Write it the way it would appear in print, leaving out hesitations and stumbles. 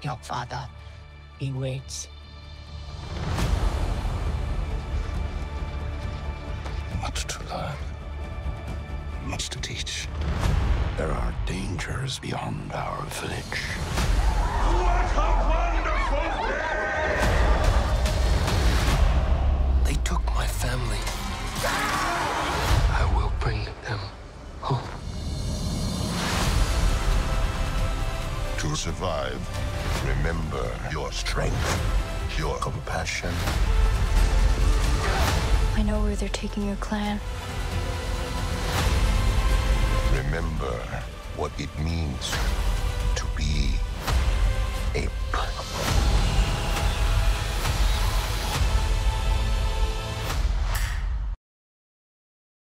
Your father, he waits. Much to learn. Much to teach. There are dangers beyond our village. What a wonderful day! They took my family. I will bring them home. To survive, remember your strength, your compassion. I know where they're taking your clan. Remember what it means to be ape.